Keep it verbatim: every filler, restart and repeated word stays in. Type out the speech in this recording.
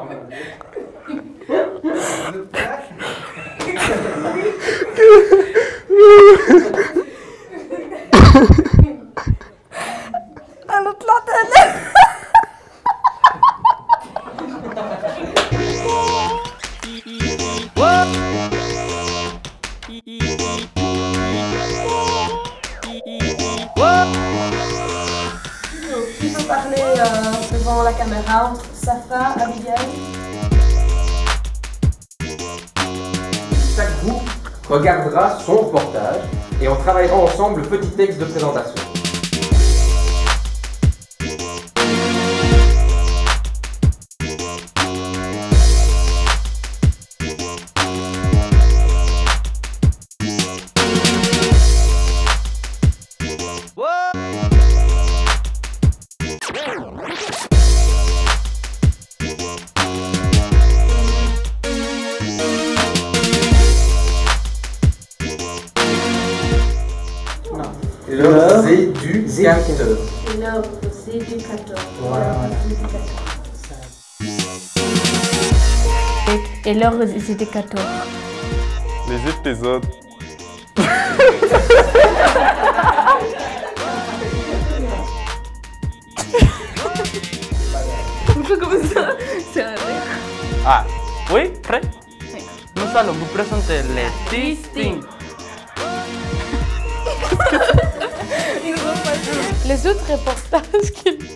أنا طلعت أنا. Qui peut parler euh, devant la caméra? Safa, Abigail. Chaque groupe regardera son reportage et on travaillera ensemble le petit texte de présentation. Leurs éducateurs. Leurs éducateurs. Voilà. Et leurs éducateurs. Les épisodes. Comme ça, c'est un rire. Ah, oui, prêt? Nous allons vous présenter les Distinct. Les autres reportages qu'ils